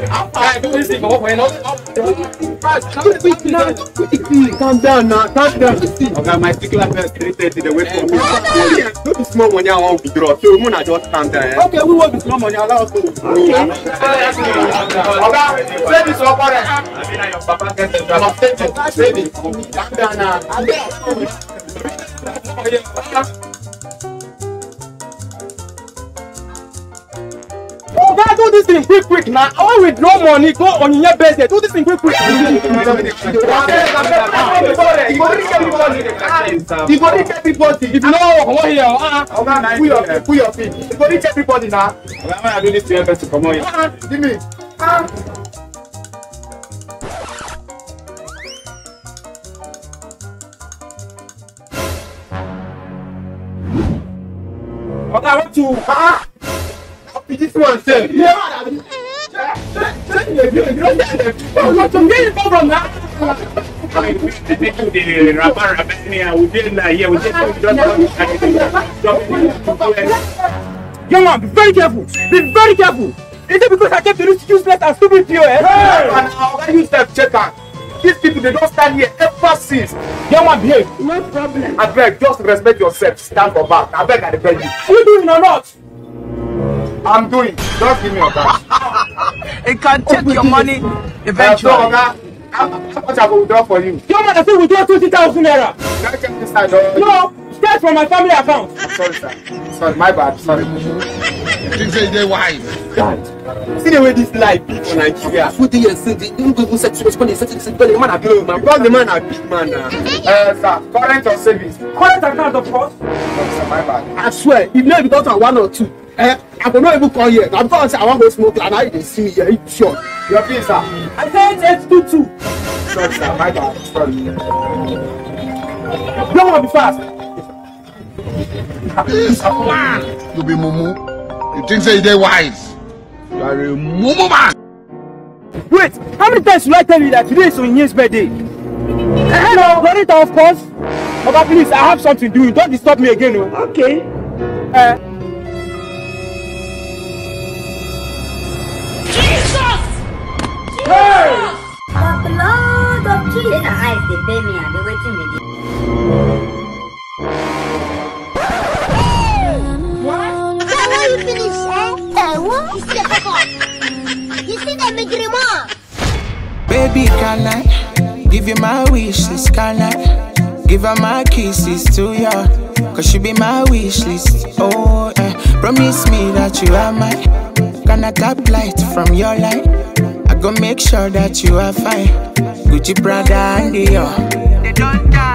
Calm down now. Calm down. Okay, my stickler first 3:30. They wait for me. Don't be small money. I want to withdraw. So we just calm down. Okay, we want to small money. Allow us to. Okay. Say this for us. Your papa gets the job. Say this. Calm down now. Oh, God, do this thing quick now. I want to withdraw money. Go on your birthday. Do this thing quick. You go reach everybody. If you know what here, put your feet. You go reach everybody now. I do this to your best to come on. Give me. Okay, I want to. This one said, yeah, you don't get it. Where you come from now? Young man, be very careful. Be very careful. Is it because I kept the useless and stupid POS? Hey! And how you step checker? These people, they don't stand here ever since. Young man, behave. No problem. I beg, just respect yourself. Stand for back. I beg, I beg you. Are you doing or not? I'm doing. Just give me your cash. It can take your money eventually. How much I will withdraw for you? Your man, I think we withdraw 20,000 naira. Can I check this side? No, that's from my family account. Sorry, sir. Sorry, my bad. Sorry. You think they're wise? Dad, see the way this life be for Nigeria. Who do you say? They don't go sex when they settle the man a big man. Because the man a big man now. Sir, current or savings? Current account, of course. No, sir, my bad. I swear, if not because of 1 or 2, I will not even call here. I'm going to say I want to go smoke and I didn't see me here. It's short. Your fee, sir. I said 822. Sorry, sir, my bad. Sorry. Don't want to be fast. You be mumu. You think they're wise? You are a mumu man. Wait, how many times should I tell you that today is Onyinye's birthday? Hello, Loretta, of course. Okay, please, I have something to do. Don't disturb me again. Okay. Hey! The blood of Jesus. Then the eyes they pay me and they waiting me. What? Why you finish, eh? What? You see the papa? You see the migrima? Baby, can I give you my wishes? Can I give her my kisses to you? Cause she be my wish list. Oh, promise me that you are mine. Can I tap light from your light? I go make sure that you are fine. Gucci, Prada, and Dior. They don't die.